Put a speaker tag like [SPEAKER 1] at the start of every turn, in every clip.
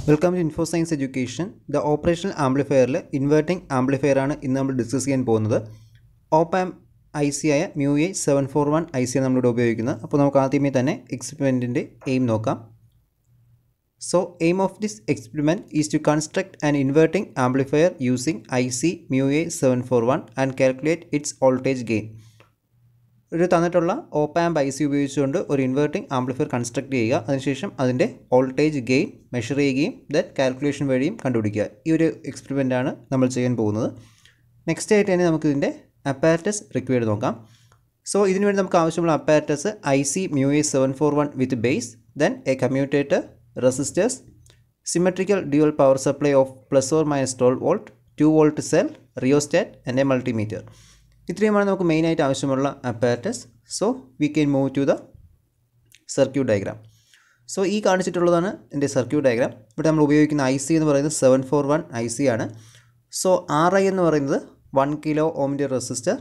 [SPEAKER 1] Welcome to Info Science education. The operational ആംപ്ലിഫയറിൽ inverting amplifier ആണ് ഇന്ന് നമ്മൾ ഡിസ്കസ് ചെയ്യാൻ പോകുന്നത്. ഓപ്പ് ആംപ് ഐ സി ആയ MU-A741 ഐ സി ആണ് നമ്മളിവിടെ ഉപയോഗിക്കുന്നത്. അപ്പോൾ നമുക്ക് ആദ്യമേ തന്നെ എക്സ്പെരിമെൻറ്റിൻ്റെ എയിം നോക്കാം. So aim of this experiment is to construct an inverting amplifier using IC MU-A741 and calculate its voltage gain. ഒരു തന്നിട്ടുള്ള ഓപ്പ് ആംപ് ഐ സി ഉപയോഗിച്ചുകൊണ്ട് ഒരു ഇൻവേർട്ടിംഗ് ആംപ്ലിഫയർ കൺസ്ട്രക്ട് ചെയ്യുക. അതിനുശേഷം അതിൻ്റെ വോൾട്ടേജ് ഗെയിൻ മെഷർ ചെയ്യുകയും ദെൻ കാൽക്കുലേഷൻ വഴിയും കണ്ടുപിടിക്കുക. ഈ ഒരു എക്സ്പെരിമെൻ്റാണ് നമ്മൾ ചെയ്യാൻ പോകുന്നത്. നെക്സ്റ്റ് ആയിട്ട് തന്നെ നമുക്കിതിൻ്റെ അപ്പാരറ്റസ് റിക്വയർഡ് നോക്കാം. സോ ഇതിനു വേണ്ടി നമുക്ക് ആവശ്യമുള്ള apparatus IC MU-A741 with base, then a commutator, resistors, symmetrical dual power supply of ±12 volt, 2 volt cell, rheostat and a multimeter. ഇത്രയുമാണ് നമുക്ക് മെയിനായിട്ട് ആവശ്യമുള്ള apparatus. So we can move to the circuit diagram. So ഈ കാണിച്ചിട്ടുള്ളതാണ് എൻ്റെ circuit diagram. ഇവിടെ നമ്മൾ ഉപയോഗിക്കുന്ന IC എന്ന് പറയുന്നത് 741 IC ആണ്. സോ RI എന്ന് പറയുന്നത് 1 കിലോ ഓമിൻ്റെ റെസിസ്റ്റർ,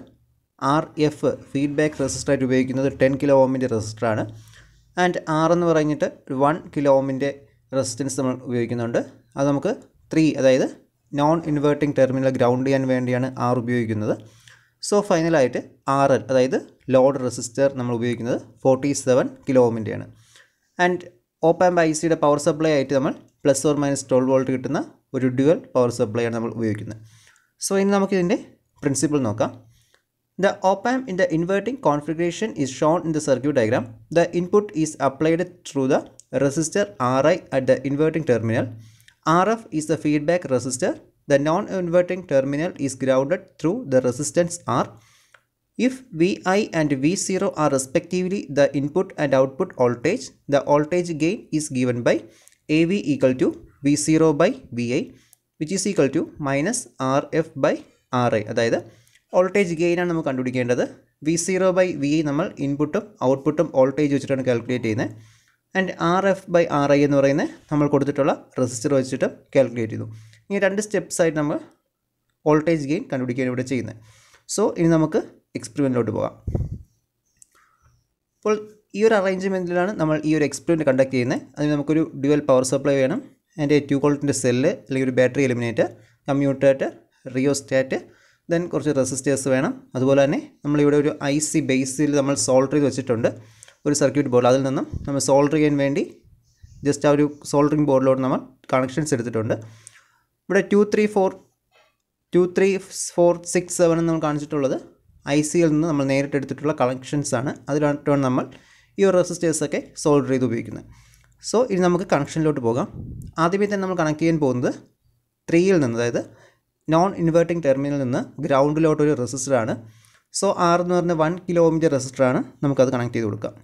[SPEAKER 1] RF ഫീഡ്ബാക്ക് റെസിസ്റ്ററായിട്ട് ഉപയോഗിക്കുന്നത് 10 കിലോ ഓമിൻ്റെ റെസിസ്റ്ററാണ്. ആൻഡ് R എന്ന് പറഞ്ഞിട്ട് 1 കിലോ ഓമിൻ്റെ റെസിസ്റ്റൻസ് നമ്മൾ ഉപയോഗിക്കുന്നുണ്ട്. അത് നമുക്ക് 3, അതായത് നോൺ ഇൻവേർട്ടിംഗ് ടെർമിനൽ ഗ്രൗണ്ട് ചെയ്യാൻ വേണ്ടിയാണ് R ഉപയോഗിക്കുന്നത്. സോ ഫൈനലായിട്ട് RL, അതായത് ലോഡ് റെസിസ്റ്റർ നമ്മൾ ഉപയോഗിക്കുന്നത് 47 കിലോ ഓമിൻ്റെയാണ്. ആൻഡ് ഓപ്പ് ആംപ് ICയുടെ പവർ സപ്ലൈ ആയിട്ട് നമ്മൾ ±12 വോൾട്ട് കിട്ടുന്ന ഒരു ഡ്യുവൽ പവർ സപ്ലൈ ആണ് നമ്മൾ ഉപയോഗിക്കുന്നത്. സോ ഇനി നമുക്കിതിൻ്റെ പ്രിൻസിപ്പിൾ നോക്കാം. The op amp in the inverting configuration is shown in the circuit diagram. The input is applied through the resistor RI at the inverting terminal. RF is the feedback resistor. The non-inverting terminal is grounded through the resistance R. If VI and V0 are respectively the input and output voltage, the voltage gain is given by AV equal to V0 by VI, which is equal to minus RF by RI. അതായത് voltage ഗെയിനാണ് നമുക്ക് കണ്ടുപിടിക്കേണ്ടത്. V0 by VI നമ്മൾ ഇൻപുട്ടും ഔട്ട്പുട്ടും voltage വെച്ചിട്ടാണ് calculate ചെയ്യുന്നത്. And RF by RI എന്ന് പറയുന്നത് നമ്മൾ കൊടുത്തിട്ടുള്ള റെസിസ്റ്റർ വെച്ചിട്ട് കാൽക്കുലേറ്റ് ചെയ്തു. ഈ 2 സ്റ്റെപ്സായിട്ട് നമ്മൾ വോൾട്ടേജ് ഗെയിൻ കണ്ടുപിടിക്കുകയാണ് ഇവിടെ ചെയ്യുന്നത്. സോ ഇനി നമുക്ക് എക്സ്പെരിമെൻറ്റിലോട്ട് പോകാം. അപ്പോൾ ഈ ഒരു അറേഞ്ച്മെൻറ്റിലാണ് നമ്മൾ ഈ ഒരു എക്സ്പെരിമെൻറ്റ് കണ്ടക്ട് ചെയ്യുന്നത്. അതിന് നമുക്കൊരു ഡ്യുവൽ പവർ സപ്ലൈ വേണം, അതിൻ്റെ 2 വോൾട്ടിൻ്റെ സെല്ല് അല്ലെങ്കിൽ ഒരു battery eliminator, commutator, rheostat, then കുറച്ച് റെസിസ്റ്റേഴ്സ് വേണം. അതുപോലെ തന്നെ നമ്മളിവിടെ ഒരു IC ബേസിൽ നമ്മൾ സോൾഡർ ചെയ്ത് വെച്ചിട്ടുണ്ട് ഒരു സർക്യൂട്ട് ബോർഡ്. അതിൽ നിന്നും നമ്മൾ സോൾഡർ ചെയ്യാൻ വേണ്ടി ജസ്റ്റ് ആ ഒരു സോൾഡറിങ് ബോർഡിലോട്ട് നമ്മൾ കണക്ഷൻസ് എടുത്തിട്ടുണ്ട്. ഇവിടെ 2, 3, 4, 6, 7 എന്ന് നമ്മൾ കാണിച്ചിട്ടുള്ളത് ICയിൽ നിന്ന് നമ്മൾ നേരിട്ട് എടുത്തിട്ടുള്ള കണക്ഷൻസ് ആണ്. അതിലാണ് നമ്മൾ ഈ ഒരു റെസിസ്റ്റേഴ്സൊക്കെ സോൾഡർ ചെയ്ത് ഉപയോഗിക്കുന്നത്. സോ ഇനി നമുക്ക് കണക്ഷനിലോട്ട് പോകാം. ആദ്യമേ തന്നെ നമ്മൾ കണക്ട് ചെയ്യാൻ പോകുന്നത് 3യിൽ നിന്ന്, അതായത് നോൺ ഇൻവേർട്ടിംഗ് ടെർമിനലിൽ നിന്ന് ഗ്രൗണ്ടിലോട്ടൊരു റെസിസ്റ്ററാണ്. സോ R എന്ന് പറഞ്ഞ 1 കിലോ ഓമിൻ്റെ റെസിസ്റ്ററാണ്. നമുക്കത് കണക്ട് ചെയ്ത് കൊടുക്കാം.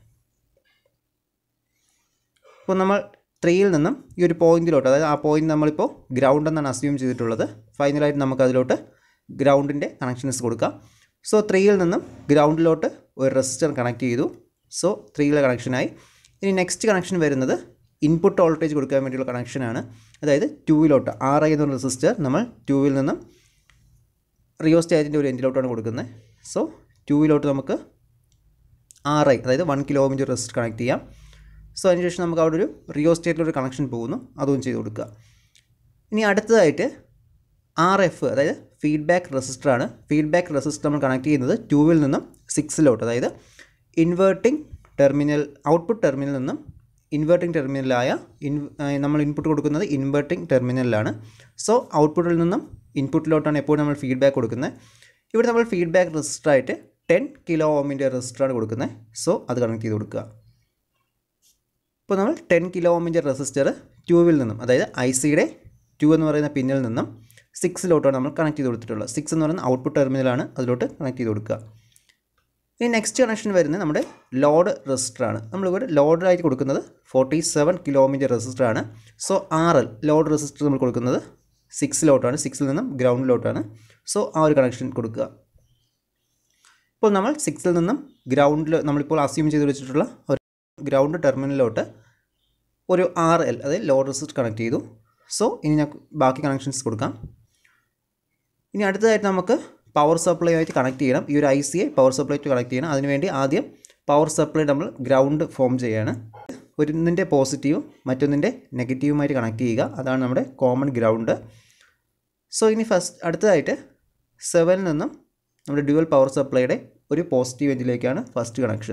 [SPEAKER 1] അപ്പോൾ നമ്മൾ 3യിൽ നിന്നും ഈ ഒരു പോയിൻറ്റിലോട്ട്, അതായത് ആ പോയിൻറ്റ് നമ്മളിപ്പോൾ ഗ്രൗണ്ട് എന്നാണ് അസ്യൂം ചെയ്തിട്ടുള്ളത്. ഫൈനലായിട്ട് നമുക്ക് അതിലോട്ട് ഗ്രൗണ്ടിൻ്റെ കണക്ഷൻസ് കൊടുക്കാം. സോ 3യിൽ നിന്നും ഗ്രൗണ്ടിലോട്ട് ഒരു റെസിസ്റ്റർ കണക്ട് ചെയ്തു. സോ 3യിലെ കണക്ഷനായി. ഇനി നെക്സ്റ്റ് കണക്ഷൻ വരുന്നത് ഇൻപുട്ട് വോൾട്ടേജ് കൊടുക്കാൻ വേണ്ടിയുള്ള കണക്ഷനാണ്. അതായത് 2വിലോട്ട് RI എന്ന റെസിസ്റ്റർ നമ്മൾ 2വിൽ നിന്നും റിയോസ്റ്റാറ്റിൻ്റെ ഒരു എൻഡിലോട്ടാണ് കൊടുക്കുന്നത്. സോ 2വിലോട്ട് നമുക്ക് RI, അതായത് 1 കിലോ ഓമിൻ്റെ റെസിസ്റ്റർ കണക്ട് ചെയ്യാം. സോ അതിനുശേഷം നമുക്ക് അവിടെ ഒരു റിയോസ്റ്റാറ്റിലൊരു കണക്ഷൻ പോകുന്നു, അതും ചെയ്ത് കൊടുക്കുക. ഇനി അടുത്തതായിട്ട് RF, അതായത് ഫീഡ്ബാക്ക് റെസിസ്റ്ററാണ്. ഫീഡ്ബാക്ക് റെസിസ്റ്റർ നമ്മൾ കണക്ട് ചെയ്യുന്നത് 2വിൽ നിന്നും 6ലോട്ട്, അതായത് ഇൻവേർട്ടിംഗ് ടെർമിനൽ, ഔട്ട്പുട്ട് ടെർമിനലിൽ നിന്നും ഇൻവേർട്ടിംഗ് ടെർമിനലായ നമ്മൾ ഇൻപുട്ട് കൊടുക്കുന്നത് ഇൻവേർട്ടിംഗ് ടെർമിനലിലാണ്. സോ ഔട്ട്പുട്ടിൽ നിന്നും ഇൻപുട്ടിലോട്ടാണ് എപ്പോഴും നമ്മൾ ഫീഡ്ബാക്ക് കൊടുക്കുന്നത്. ഇവിടെ നമ്മൾ ഫീഡ്ബാക്ക് റെസിസ്റ്ററായിട്ട് 10 കിലോ ഓമിൻ്റെ റെസിസ്റ്ററാണ് കൊടുക്കുന്നത്. സോ അത് കണക്ട് ചെയ്ത് കൊടുക്കുക. ഇപ്പോൾ നമ്മൾ 10 കിലോ ഓമിൻ്റെ റെസിസ്റ്റർ 2വിൽ നിന്നും, അതായത് ICയുടെ 2 എന്ന് പറയുന്ന പിന്നിൽ നിന്നും 6ലോട്ടാണ് നമ്മൾ കണക്ട് ചെയ്ത് കൊടുത്തിട്ടുള്ളത്. 6 എന്ന് പറയുന്ന ഔട്ട്പുട്ട് ടെർമിനലാണ്, അതിലോട്ട് കണക്ട് ചെയ്ത് കൊടുക്കുക. ഇനി നെക്സ്റ്റ് കണക്ഷൻ വരുന്നത് നമ്മുടെ ലോഡ് റെസിസ്റ്ററാണ്. നമ്മളിവിടെ ലോഡായിട്ട് കൊടുക്കുന്നത് 47 കിലോ ഓമിൻ്റെ റെസിസ്റ്ററാണ്. സോ RL ലോഡ് റെസിസ്റ്റർ നമ്മൾ കൊടുക്കുന്നത് 6ലോട്ടാണ്, 6ൽ നിന്നും ഗ്രൗണ്ടിലോട്ടാണ്. സോ ആ ഒരു കണക്ഷൻ കൊടുക്കുക. ഇപ്പോൾ നമ്മൾ 6ൽ നിന്നും ഗ്രൗണ്ടിൽ നമ്മളിപ്പോൾ അസ്യൂം ചെയ്ത് വെച്ചിട്ടുള്ള ഒരു ഗ്രൗണ്ട് ടെർമിനലിലോട്ട് ഒരു RL, അതായത് ലോഡ് റെസിസ്റ്റർ കണക്ട് ചെയ്തു. സോ ഇനി ഞാൻ ബാക്കി കണക്ഷൻസ് കൊടുക്കാം. ഇനി അടുത്തതായിട്ട് നമുക്ക് പവർ സപ്ലൈ ആയിട്ട് കണക്ട് ചെയ്യണം. ഈ ഒരു ICയെ പവർ സപ്ലൈ ആയിട്ട് കണക്ട് ചെയ്യണം. അതിനുവേണ്ടി ആദ്യം പവർ സപ്ലൈ നമ്മൾ ഗ്രൗണ്ട് ഫോം ചെയ്യാണ്. ഒന്നിൻ്റെ പോസിറ്റീവും മറ്റൊന്നിൻ്റെ നെഗറ്റീവുമായിട്ട് കണക്ട് ചെയ്യുക. അതാണ് നമ്മുടെ കോമൺ ഗ്രൗണ്ട്. സോ ഇനി അടുത്തതായിട്ട് 7 നിന്നും നമ്മുടെ ഡ്യുവൽ പവർ സപ്ലൈയുടെ ഒരു പോസിറ്റീവ് എൻഡിലേക്കാണ് ഫസ്റ്റ് കണക്ഷൻ.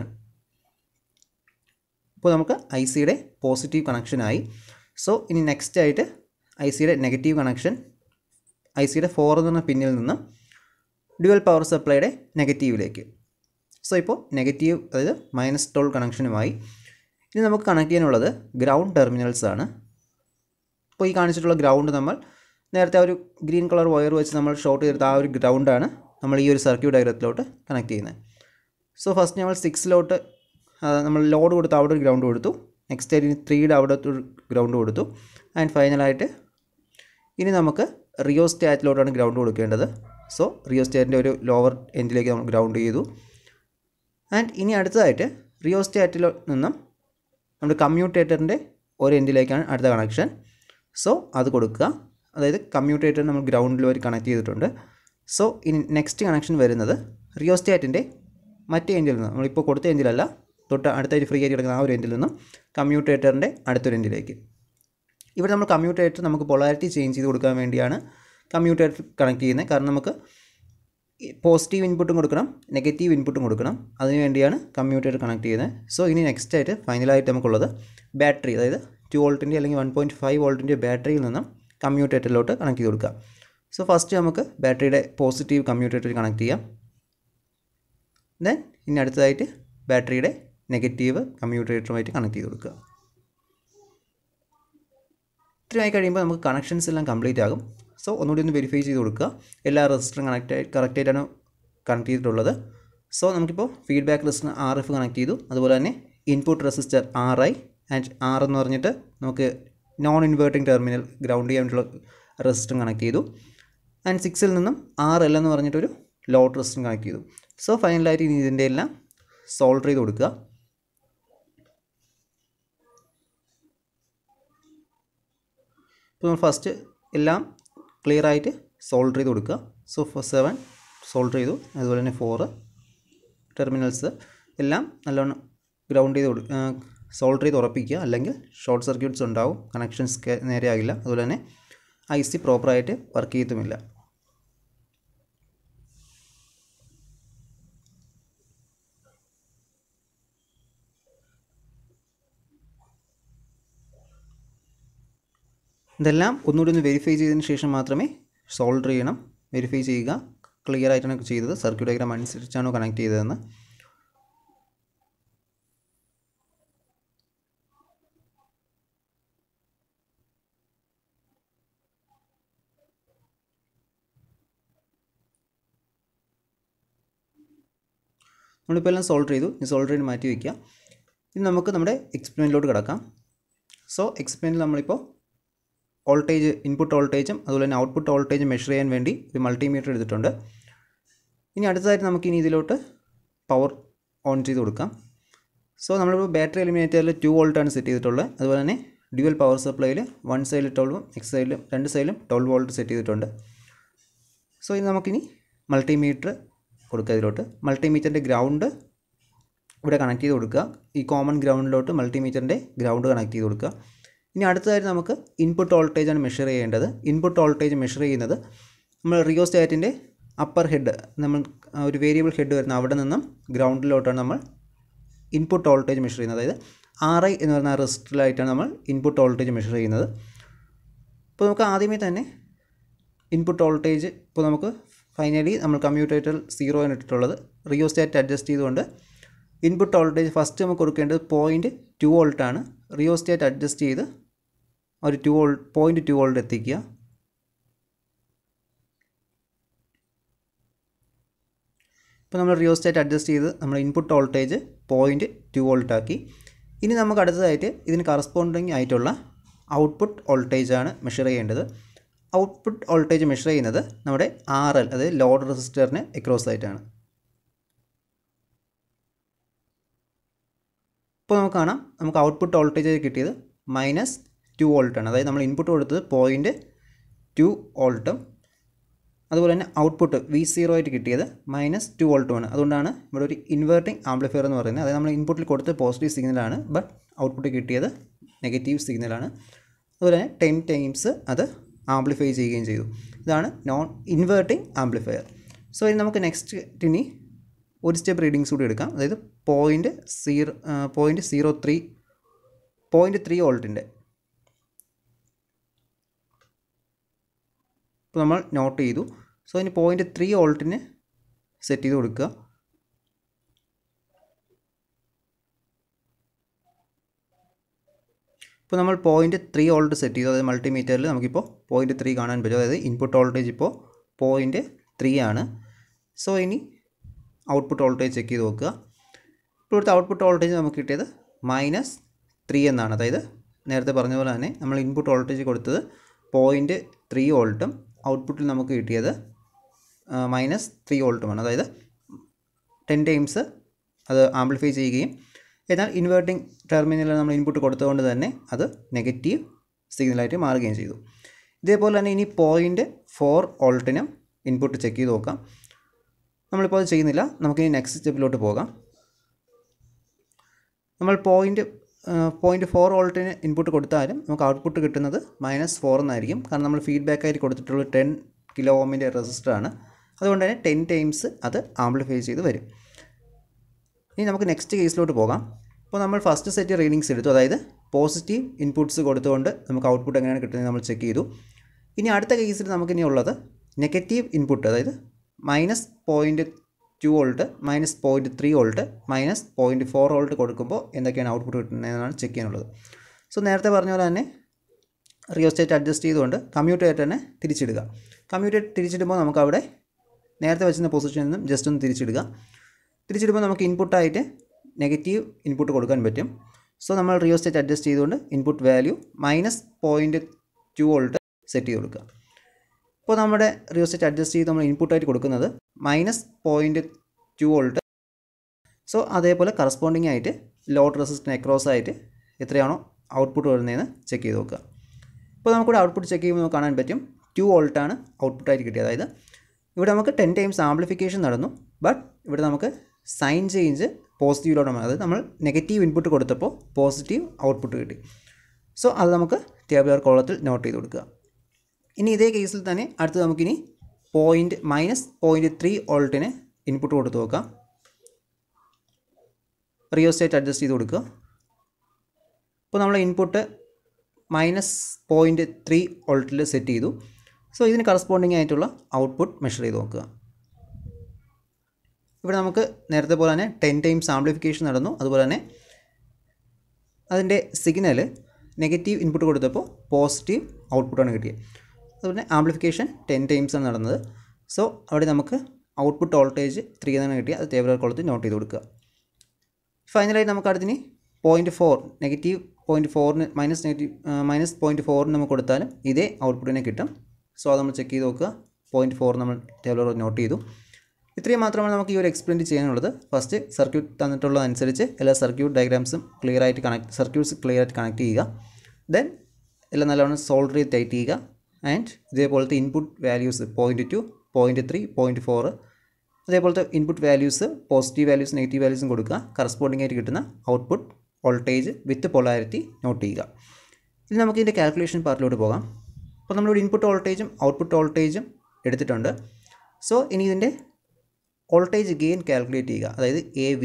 [SPEAKER 1] അപ്പോൾ നമുക്ക് ഐ സിയുടെ പോസിറ്റീവ് കണക്ഷനായി. സോ ഇനി നെക്സ്റ്റ് ആയിട്ട് ഐ സിയുടെ നെഗറ്റീവ് കണക്ഷൻ ഐ സിയുടെ 4 എന്ന പിന്നിൽ നിന്നും ഡ്യുവൽ പവർ സപ്ലൈയുടെ നെഗറ്റീവിലേക്ക്. സോ ഇപ്പോൾ നെഗറ്റീവ് അതായത് -12 കണക്ഷനുമായി. ഇനി നമുക്ക് കണക്ട് ചെയ്യാനുള്ളത് ഗ്രൗണ്ട് ടെർമിനൽസ് ആണ്. അപ്പോൾ ഈ കാണിച്ചിട്ടുള്ള ഗ്രൗണ്ട് നമ്മൾ നേരത്തെ ഒരു ഗ്രീൻ കളർ വയർ വെച്ച് നമ്മൾ ഷോർട്ട് ചെയ്തെടുത്ത ആ ഒരു ഗ്രൗണ്ടാണ് നമ്മൾ ഈ ഒരു സർക്യൂട്ട് ഡയഗ്രത്തിലോട്ട് കണക്ട് ചെയ്യുന്നത്. സോ ഫസ്റ്റ് നമ്മൾ 6 നമ്മൾ ലോഡ് കൊടുത്ത് അവിടെ ഒരു ഗ്രൗണ്ട് കൊടുത്തു. നെക്സ്റ്റ് ആയിട്ട് ഇനി 3യുടെ അവിടെ ഒരു ഗ്രൗണ്ട് കൊടുത്തു. ആൻഡ് ഫൈനലായിട്ട് ഇനി നമുക്ക് റിയോസ്റ്റാറ്റിലോട്ടാണ് ഗ്രൗണ്ട് കൊടുക്കേണ്ടത്. സോ റിയോസ്റ്റാറ്റിൻ്റെ ഒരു ലോവർ എൻഡിലേക്ക് നമ്മൾ ഗ്രൗണ്ട് ചെയ്തു. ആൻഡ് ഇനി അടുത്തതായിട്ട് റിയോസ്റ്റാറ്റിൽ നിന്നും നമ്മുടെ കമ്മ്യൂട്ടേറ്ററിൻ്റെ ഒരു എൻഡിലേക്കാണ് അടുത്ത കണക്ഷൻ. സോ അത് കൊടുക്കുക. അതായത് കമ്മ്യൂട്ടേറ്റർ നമ്മൾ ഗ്രൗണ്ടിൽ വരെ കണക്ട് ചെയ്തിട്ടുണ്ട്. സോ ഇനി നെക്സ്റ്റ് കണക്ഷൻ വരുന്നത് റിയോസ്റ്റാറ്റിൻ്റെ മറ്റേ എൻഡിൽ നിന്ന്, നമ്മളിപ്പോൾ കൊടുത്ത എൻഡിലല്ല, തൊട്ട് അടുത്തായിട്ട് ഫ്രീ ആയിട്ട് കിടക്കുന്ന ആ ഒരു എൻഡിൽ നിന്നും കമ്മ്യൂട്ടേറ്ററിൻ്റെ അടുത്തൊരു എൻഡിലേക്ക്. ഇവിടെ നമ്മൾ കമ്മ്യൂട്ടേറ്റർ നമുക്ക് പൊളാരിറ്റി ചേഞ്ച് ചെയ്ത് കൊടുക്കാൻ വേണ്ടിയാണ് കമ്മ്യൂട്ടേറ്റർ കണക്ട് ചെയ്യുന്നത്. കാരണം നമുക്ക് പോസിറ്റീവ് ഇൻപുട്ടും കൊടുക്കണം, നെഗറ്റീവ് ഇൻപുട്ടും കൊടുക്കണം. അതിന് വേണ്ടിയാണ് കമ്മ്യൂട്ടേറ്റർ കണക്ട് ചെയ്യുന്നത്. സോ ഇനി നെക്സ്റ്റ് ആയിട്ട് ഫൈനലായിട്ട് നമുക്കുള്ളത് ബാറ്ററി, അതായത് 2 വോൾട്ടിൻ്റെ അല്ലെങ്കിൽ 1.5 വോൾട്ടിൻ്റെ ബാറ്ററിയിൽ നിന്നും കമ്മ്യൂട്ടേറ്ററിലോട്ട് കണക്ട് ചെയ്ത് കൊടുക്കുക. സോ ഫസ്റ്റ് നമുക്ക് ബാറ്ററിയുടെ പോസിറ്റീവ് കമ്മ്യൂട്ടേറ്റർ കണക്ട് ചെയ്യാം. ദെൻ ഇനി അടുത്തതായിട്ട് ബാറ്ററിയുടെ നെഗറ്റീവ് കമ്മ്യൂട്ടേറ്ററുമായിട്ട് കണക്ട് ചെയ്ത് കൊടുക്കുക. ഇത്രയായി കഴിയുമ്പോൾ നമുക്ക് കണക്ഷൻസ് എല്ലാം കംപ്ലീറ്റ് ആകും. സോ ഒന്നുകൂടി ഒന്ന് വെരിഫൈ ചെയ്ത് കൊടുക്കുക എല്ലാ റെസിസ്റ്ററും കറക്റ്റായിട്ടാണ് കണക്ട് ചെയ്തിട്ടുള്ളത്. സോ നമുക്കിപ്പോൾ ഫീഡ്ബാക്ക് റെസിസ്റ്റർ RF കണക്ട് ചെയ്തു. അതുപോലെ തന്നെ input resistor RI and R എന്ന് പറഞ്ഞിട്ട് നമുക്ക് നോൺ ഇൻവേർട്ടിംഗ് ടെർമിനൽ ഗ്രൗണ്ട് ചെയ്യാൻ വേണ്ടിയുള്ള റെസിസ്റ്ററും കണക്ട് ചെയ്തു. ആൻഡ് 6ൽ നിന്നും RL എന്ന് പറഞ്ഞിട്ടൊരു ലോഡ് റെസിസ്റ്ററും കണക്ട് ചെയ്തു. സോ ഫൈനലായിട്ട് ഇനി ഇതിൻ്റെ എല്ലാം സോൾഡർ ചെയ്ത് കൊടുക്കുക. ഇപ്പോൾ നമ്മൾ ഫസ്റ്റ് എല്ലാം ക്ലിയർ ആയിട്ട് സോൾഡർ ചെയ്ത് കൊടുക്കുക. സോ 7 സോൾഡർ ചെയ്തു. അതുപോലെ തന്നെ 4 ടെർമിനൽസ് എല്ലാം നല്ലോണം ഗ്രൗണ്ട് ചെയ്ത് സോൾഡർ ചെയ്ത് ഉറപ്പിക്കുക. അല്ലെങ്കിൽ ഷോർട്ട് സർക്യൂട്ട്സ് ഉണ്ടാവും, കണക്ഷൻസ് നേരെ ആകില്ല. അതുപോലെ തന്നെ IC പ്രോപ്പറായിട്ട് വർക്ക് ചെയ്യത്തുമില്ല. ഇതെല്ലാം ഒന്നുകൂടി ഒന്ന് വെരിഫൈ ചെയ്തതിന് ശേഷം മാത്രമേ സോൾഡർ ചെയ്യണം. വെരിഫൈ ചെയ്യുക ക്ലിയർ ആയിട്ടാണ് ചെയ്തത്, സർക്യൂട്ട് ഡയഗ്രാം അനുസരിച്ചാണോ കണക്ട് ചെയ്തതെന്ന്. നമ്മളിപ്പോൾ എല്ലാം സോൾഡർ ചെയ്തു. ഈ സോൾഡർ ചെയ്ത് മാറ്റി വയ്ക്കുക. ഇനി നമുക്ക് നമ്മുടെ എക്സ്പെരിമെൻറ്റിലോട്ട് കിടക്കാം. സോ എക്സ്പെരിമെൻറ്റിൽ നമ്മളിപ്പോൾ വോൾട്ടേജ്, ഇൻപുട്ട് വോൾട്ടേജും അതുപോലെ തന്നെ ഔട്ട്പുട്ട് വോൾട്ടേജും മെഷർ ചെയ്യാൻ വേണ്ടി ഒരു മൾട്ടിമീറ്റർ എടുത്തിട്ടുണ്ട്. ഇനി അടുത്തതായിട്ട് നമുക്കിനി ഇതിലോട്ട് പവർ ഓൺ ചെയ്ത് കൊടുക്കാം. സോ നമ്മളിപ്പോൾ ബാറ്ററി എലിമിനേറ്ററിൽ 2 വോൾട്ടാണ് സെറ്റ് ചെയ്തിട്ടുള്ളത്. അതുപോലെ തന്നെ ഡ്യുവൽ പവർ സപ്ലൈയിൽ 1 സൈഡിൽ 12ഉം നെക്സ്റ്റ് സൈഡിലും 2 സൈഡിലും 12 വോൾട്ട് സെറ്റ് ചെയ്തിട്ടുണ്ട്. സോ ഇനി നമുക്കിനി മൾട്ടിമീറ്റർ കൊടുക്കുക. ഇതിലോട്ട് മൾട്ടിമീറ്ററിൻ്റെ ഗ്രൗണ്ട് ഇവിടെ കണക്ട് ചെയ്ത് കൊടുക്കുക. ഈ കോമൺ ഗ്രൗണ്ടിലോട്ട് മൾട്ടിമീറ്ററിൻ്റെ ഗ്രൗണ്ട് കണക്ട് ചെയ്ത് കൊടുക്കുക. ഇനി അടുത്തതായിട്ട് നമുക്ക് ഇൻപുട്ട് വോൾട്ടേജാണ് മെഷർ ചെയ്യേണ്ടത്. ഇൻപുട്ട് വോൾട്ടേജ് മെഷർ ചെയ്യുന്നത് നമ്മൾ റിയോസ്റ്റാറ്റിൻ്റെ അപ്പർ ഹെഡ്, നമ്മൾ ഒരു വേരിയബിൾ ഹെഡ് വരുന്ന അവിടെ നിന്നും ഗ്രൗണ്ടിലോട്ടാണ് നമ്മൾ ഇൻപുട്ട് വോൾട്ടേജ് മെഷർ ചെയ്യുന്നത്. അതായത് RI എന്ന് പറയുന്ന ആ റെസിസ്റ്ററിലായിട്ടാണ് നമ്മൾ ഇൻപുട്ട് വോൾട്ടേജ് മെഷർ ചെയ്യുന്നത്. ഇപ്പോൾ നമുക്ക് ആദ്യമേ തന്നെ ഇൻപുട്ട് വോൾട്ടേജ് ഇപ്പോൾ നമുക്ക് ഫൈനലി നമ്മൾ കമ്മ്യൂട്ടേറ്റർ 0 ആണ് ഇട്ടിട്ടുള്ളത്. റിയോസ്റ്റാറ്റ് അഡ്ജസ്റ്റ് ചെയ്തുകൊണ്ട് ഇൻപുട്ട് വോൾട്ടേജ് ഫസ്റ്റ് നമുക്ക് കൊടുക്കേണ്ടത് 0.2 വോൾട്ടാണ്. റിയോസ്റ്റാറ്റ് അഡ്ജസ്റ്റ് ചെയ്ത് ഒരു 0.2 വോൾട്ട് എത്തിക്കുക. ഇപ്പോൾ നമ്മൾ റിയോസ്റ്റാറ്റ് അഡ്ജസ്റ്റ് ചെയ്ത് നമ്മൾ ഇൻപുട്ട് വോൾട്ടേജ് 0.2 വോൾട്ട് ആക്കി. ഇനി നമുക്ക് അടുത്തതായിട്ട് ഇതിന് കറസ്പോണ്ടിങ് ആയിട്ടുള്ള ഔട്ട്പുട്ട് വോൾട്ടേജാണ് മെഷർ ചെയ്യേണ്ടത്. ഔട്ട്പുട്ട് വോൾട്ടേജ് മെഷർ ചെയ്യുന്നത് നമ്മുടെ RL, അതായത് ലോഡ് റെസിസ്റ്ററിന് എക്രോസ് ആയിട്ടാണ്. ഇപ്പോൾ നമുക്ക് കാണാം, നമുക്ക് ഔട്ട്പുട്ട് വോൾട്ടേജ് കിട്ടിയത് -2 വോൾട്ടാണ്. അതായത് നമ്മൾ ഇൻപുട്ട് കൊടുത്തത് 0.2 വോൾട്ടും അതുപോലെ തന്നെ ഔട്ട്പുട്ട് V0 ആയിട്ട് കിട്ടിയത് -2 വോൾട്ടുമാണ്. അതുകൊണ്ടാണ് ഇവിടെ ഒരു ഇൻവേർട്ടിംഗ് ആംപ്ലിഫയർ എന്ന് പറയുന്നത്. അതായത് നമ്മൾ ഇൻപുട്ടിൽ കൊടുത്ത് പോസിറ്റീവ് സിഗ്നലാണ്, ബട്ട് ഔട്ട്പുട്ട് കിട്ടിയത് നെഗറ്റീവ് സിഗ്നലാണ്. അതുപോലെ തന്നെ 10 ടൈംസ് അത് ആംപ്ലിഫൈ ചെയ്യുകയും ചെയ്തു. ഇതാണ് നോൺ ഇൻവേർട്ടിംഗ് ആംപ്ലിഫയർ. സോ ഇനി നമുക്ക് നെക്സ്റ്റ് ഇനി ഒരു സ്റ്റെപ്പ് റീഡിങ്സ് കൂടി എടുക്കാം. അതായത് 0.3 വോൾട്ടിൻ്റെ ഇപ്പോൾ നമ്മൾ നോട്ട് ചെയ്തു. സോ ഇനി 0.3 വോൾട്ടിന് സെറ്റ് ചെയ്ത് കൊടുക്കുക. ഇപ്പോൾ നമ്മൾ 0.3 വോൾട്ട് സെറ്റ് ചെയ്തു. അതായത് മൾട്ടിമീറ്ററിൽ നമുക്കിപ്പോൾ 0.3 കാണാൻ പറ്റും. അതായത് ഇൻപുട്ട് വോൾട്ടേജ് ഇപ്പോൾ 0.3 ആണ്. സോ ഇനി ഔട്ട്പുട്ട് വോൾട്ടേജ് ചെക്ക് ചെയ്ത് നോക്കുക. ഇപ്പോൾ ഇവിടുത്തെ ഔട്ട്പുട്ട് വോൾട്ടേജ് നമുക്ക് കിട്ടിയത് -3 എന്നാണ്. അതായത് നേരത്തെ പറഞ്ഞ പോലെ തന്നെ നമ്മൾ ഇൻപുട്ട് വോൾട്ടേജ് കൊടുത്തത് 0.3 വോൾട്ടും ഔട്ട്പുട്ടിൽ നമുക്ക് കിട്ടിയത് -3 വോൾട്ടുമാണ്. അതായത് 10 ടൈംസ് അത് ആംപ്ലിഫൈ ചെയ്യുകയും എന്നാൽ ഇൻവേർട്ടിംഗ് ടെർമിനലിൽ നമ്മൾ ഇൻപുട്ട് കൊടുത്തുകൊണ്ട് തന്നെ അത് നെഗറ്റീവ് സിഗ്നലായിട്ട് മാറുകയും ചെയ്തു. ഇതേപോലെ തന്നെ ഇനി 0.4 വോൾട്ടിനും ഇൻപുട്ട് ചെക്ക് ചെയ്ത് നോക്കാം. നമ്മളിപ്പോൾ അത് ചെയ്യുന്നില്ല. നമുക്കിനി നെക്സ്റ്റ് സ്റ്റെപ്പിലോട്ട് പോകാം. നമ്മൾ 0.4 വോൾട്ടിന് ഇൻപുട്ട് കൊടുത്താലും നമുക്ക് ഔട്ട്പുട്ട് കിട്ടുന്നത് -4 എന്നായിരിക്കും. കാരണം നമ്മൾ ഫീഡ്ബാക്കായിട്ട് കൊടുത്തിട്ടുള്ള 10 കിലോ ഓമിൻ്റെ റെസിസ്റ്ററാണ്. അതുകൊണ്ട് തന്നെ 10 ടൈംസ് അത് ആംപ്ലിഫൈ ചെയ്ത് വരും. ഇനി നമുക്ക് നെക്സ്റ്റ് കേസിലോട്ട് പോകാം. അപ്പോൾ നമ്മൾ ഫസ്റ്റ് സെറ്റ് റീഡിങ്സ് എടുത്തു. അതായത് പോസിറ്റീവ് ഇൻപുട്ട്സ് കൊടുത്തുകൊണ്ട് നമുക്ക് ഔട്ട്പുട്ട് എങ്ങനെയാണ് കിട്ടുന്നത് നമ്മൾ ചെക്ക് ചെയ്തു. ഇനി അടുത്ത കേസിൽ നമുക്കിനി ഉള്ളത് നെഗറ്റീവ് ഇൻപുട്ട്, അതായത് -0.2 വോൾട്ട്, -0.3 വോൾട്ട്, -0.4 വോൾട്ട് കൊടുക്കുമ്പോൾ എന്തൊക്കെയാണ് ഔട്ട്പുട്ട് കിട്ടുന്നതെന്നാണ് ചെക്ക് ചെയ്യാനുള്ളത്. സോ നേരത്തെ പറഞ്ഞ പോലെ തന്നെ റിയോസ്റ്റേറ്റ് അഡ്ജസ്റ്റ് ചെയ്തുകൊണ്ട് കമ്മ്യൂട്ടേറ്റർ തന്നെ തിരിച്ചിടുക. കമ്മ്യൂട്ടേറ്റർ തിരിച്ചിടുമ്പോൾ നമുക്ക് അവിടെ നേരത്തെ വെച്ചിരുന്ന പൊസിഷനിൽ നിന്നും ജസ്റ്റ് ഒന്ന് തിരിച്ചിടുക. തിരിച്ചിടുമ്പോൾ നമുക്ക് ഇൻപുട്ടായിട്ട് നെഗറ്റീവ് ഇൻപുട്ട് കൊടുക്കാൻ പറ്റും. സോ നമ്മൾ റിയോസ്റ്റേറ്റ് അഡ്ജസ്റ്റ് ചെയ്തുകൊണ്ട് ഇൻപുട്ട് വാല്യൂ -0.2 വോൾട്ട് സെറ്റ് ചെയ്ത് കൊടുക്കുക. ഇപ്പോൾ നമ്മുടെ റിയോസ്റ്റേറ്റ് അഡ്ജസ്റ്റ് ചെയ്ത് നമ്മൾ ഇൻപുട്ടായിട്ട് കൊടുക്കുന്നത് -0.2 വോൾട്ട്. സോ അതേപോലെ കറസ്പോണ്ടിങ് ആയിട്ട് ലോഡ് റെസിസ്റ്റൻസ് അക്രോസ് ആയിട്ട് എത്രയാണോ ഔട്ട്പുട്ട് വരുന്നതെന്ന് ചെക്ക് ചെയ്ത് നോക്കുക. ഇപ്പോൾ നമുക്കിവിടെ ഔട്ട്പുട്ട് ചെക്ക് ചെയ്യുമ്പോൾ കാണാൻ പറ്റും 2 വോൾട്ടാണ് ഔട്ട്പുട്ടായിട്ട് കിട്ടിയത്. അതായത് ഇവിടെ നമുക്ക് 10 ടൈംസ് ആംപ്ലിഫിക്കേഷൻ നടന്നു. ബട്ട് ഇവിടെ നമുക്ക് സൈൻ ചേഞ്ച് പോസിറ്റീവിലോട്ടാണ്. അതായത് നമ്മൾ നെഗറ്റീവ് ഇൻപുട്ട് കൊടുത്തപ്പോൾ പോസിറ്റീവ് ഔട്ട്പുട്ട് കിട്ടി. സോ അത് നമുക്ക് ടേബിളർ കോളത്തിൽ നോട്ട് ചെയ്ത് കൊടുക്കുക. ഇനി ഇതേ കേസിൽ തന്നെ അടുത്ത് നമുക്കിനി -0.3 വോൾട്ടിന് ഇൻപുട്ട് കൊടുത്ത് നോക്കാം. റിയോസ്റ്റേറ്റ് അഡ്ജസ്റ്റ് ചെയ്ത് കൊടുക്കുക. ഇപ്പോൾ നമ്മൾ ഇൻപുട്ട് -0.3 വോൾട്ടിൽ സെറ്റ് ചെയ്തു. സോ ഇതിന് കറസ്പോണ്ടിങ് ആയിട്ടുള്ള ഔട്ട്പുട്ട് മെഷർ ചെയ്ത് നോക്കുക. ഇവിടെ നമുക്ക് നേരത്തെ പോലെ തന്നെ 10 ടൈംസ് ആംപ്ലിഫിക്കേഷൻ നടന്നു. അതുപോലെ തന്നെ അതിൻ്റെ സിഗ്നൽ നെഗറ്റീവ് ഇൻപുട്ട് കൊടുത്തപ്പോൾ പോസിറ്റീവ് ഔട്ട്പുട്ടാണ് കിട്ടിയത്. അതുപോലെ ആംപ്ലിഫിക്കേഷൻ 10 ടൈംസാണ് നടന്നത്. സോ അവിടെ നമുക്ക് ഔട്ട്പുട്ട് വോൾട്ടേജ് 3 എന്നാണ് കിട്ടിയത്. അത് ടേബിൾ കോളത്തിൽ നോട്ട് ചെയ്ത് കൊടുക്കുക. ഫൈനലായിട്ട് നമുക്ക് അടുത്തിന് -0.4 -0.4 നമുക്ക് കൊടുത്താലും ഇതേ ഔട്ട്പുട്ടിനെ കിട്ടും. സോ അത് നമ്മൾ ചെക്ക് ചെയ്ത് നോക്കുക. 0.4 നമ്മൾ ടേബിൾ നോട്ട് ചെയ്തു. ഇത്രയും മാത്രമാണ് നമുക്ക് ഈ ഒരു എക്സ്പ്ലെയിൻ ചെയ്യാനുള്ളത്. ഫസ്റ്റ് സർക്യൂട്ട് തന്നിട്ടുള്ളതനുസരിച്ച് എല്ലാ സർക്യൂട്ട് ഡയഗ്രാംസും സർക്യൂട്ട്സ് ക്ലിയർ ആയിട്ട് കണക്ട് ചെയ്യുക. ദെൻ എല്ലാം നല്ലവണ്ണം സോൾഡർ ചെയ്ത് ടൈറ്റ് ചെയ്യുക. ആൻഡ് ഇതേപോലത്തെ ഇൻപുട്ട് വാല്യൂസ് 0.2, 0.3, 0.4 അതേപോലത്തെ input values positive values negative വാല്യൂസും കൊടുക്കുക. കറസ്പോണ്ടിങ് ആയിട്ട് കിട്ടുന്ന output voltage with polarity note ചെയ്യുക. ഇനി നമുക്ക് ഇതിൻ്റെ കാൽക്കുലേഷൻ പാർട്ടിലോട്ട് പോകാം. അപ്പോൾ നമ്മളിവിടെ ഇൻപുട്ട് വോൾട്ടേജും ഔട്ട്പുട്ട് വോൾട്ടേജും എടുത്തിട്ടുണ്ട്. സോ ഇനി ഇതിൻ്റെ വോൾട്ടേജ് ഗെയിൻ കാൽക്കുലേറ്റ് ചെയ്യുക. അതായത് AV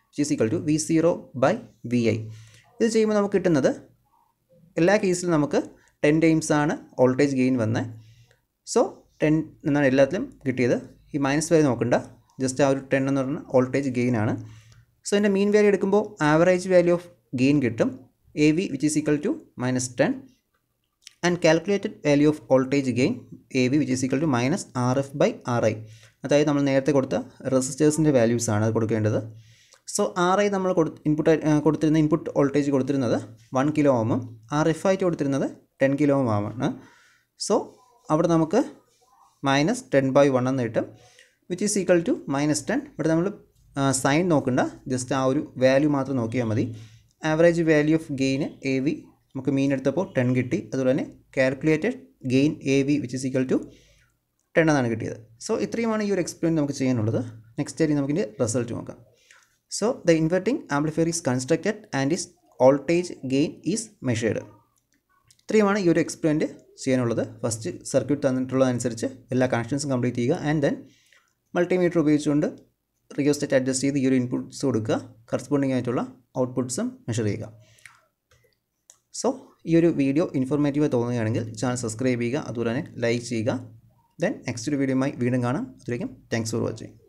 [SPEAKER 1] V0/Vi. ഇത് ചെയ്യുമ്പോൾ നമുക്ക് കിട്ടുന്നത് എല്ലാ കേസിലും നമുക്ക് 10 ടൈംസ് ആണ് വോൾട്ടേജ് ഗെയിൻ വന്നത്. സോ 10 എന്നാണ് എല്ലാത്തിലും കിട്ടിയത്. ഈ മൈനസ് വാല്യൂ നോക്കണ്ട, ജസ്റ്റ് ആ ഒരു 10 എന്ന് പറഞ്ഞാൽ വോൾട്ടേജ് ഗെയിൻ ആണ്. സോ ഇതിൻ്റെ മീൻ വാല്യൂ എടുക്കുമ്പോൾ ആവറേജ് വാല്യൂ ഓഫ് ഗെയിൻ കിട്ടും. AV -10 and calculated value of voltage gain AV -RF/RI. അതായത് നമ്മൾ നേരത്തെ കൊടുത്ത റെസിസ്റ്റേഴ്സിൻ്റെ വാല്യൂസാണ് അത് കൊടുക്കേണ്ടത്. സോ RI നമ്മൾ കൊടുത്തിരുന്ന ഇൻപുട്ട് വോൾട്ടേജ് കൊടുത്തിരുന്നത് 1 കിലോ ഓമും RF ആയിട്ട് കൊടുത്തിരുന്നത് 10 കിലോ ഓം ആണ്. സോ അവിടെ നമുക്ക് -10/1 എന്ന് കിട്ടും, -10. ഇവിടെ നമ്മൾ സൈൻ നോക്കണ്ട, ജസ്റ്റ് ആ ഒരു വാല്യൂ മാത്രം നോക്കിയാൽ മതി. Average value of gain AV നമുക്ക് മീൻ എടുത്തപ്പോൾ 10 കിട്ടി. അതുപോലെ തന്നെ കാൽക്കുലേറ്റഡ് ഗെയിൻ AV -10 എന്നാണ് കിട്ടിയത്. സോ ഇത്രയുമാണ് ഈ ഒരു എക്സ്പ്ലെയിൻ നമുക്ക് ചെയ്യാനുള്ളത്. നെക്സ്റ്റ് ആയിട്ട് നമുക്കിൻ്റെ റിസൾട്ട് നോക്കാം. So the inverting amplifier is constructed and is voltage gain is measured. ഇത്രയുമാണ് ഈ ഒരു എക്സ്പെരിമെൻറ്റ് ചെയ്യാനുള്ളത്. ഫസ്റ്റ് സർക്യൂട്ട് തന്നിട്ടുള്ളതനുസരിച്ച് എല്ലാ കണക്ഷൻസും കംപ്ലീറ്റ് ചെയ്യുക. ആൻഡ് ദെൻ മൾട്ടിമീറ്റർ ഉപയോഗിച്ചുകൊണ്ട് റിയോസ്റ്റേറ്റ് അഡ്ജസ്റ്റ് ചെയ്ത് ഈ ഒരു ഇൻപുട്ട്സ് കൊടുക്കുക. കറസ്പോണ്ടിങ് ആയിട്ടുള്ള ഔട്ട്പുട്ട്സും മെഷർ ചെയ്യുക. സോ ഈ ഒരു വീഡിയോ ഇൻഫോർമേറ്റീവ് തോന്നുകയാണെങ്കിൽ ചാനൽ സബ്സ്ക്രൈബ് ചെയ്യുക, അതുപോലെ തന്നെ ലൈക്ക് ചെയ്യുക. ദെൻ നെക്സ്റ്റ് ഒരു വീഡിയോയുമായി വീണ്ടും കാണാം. അതുവരേക്കും താങ്ക്സ് ഫോർ വാച്ചിങ്.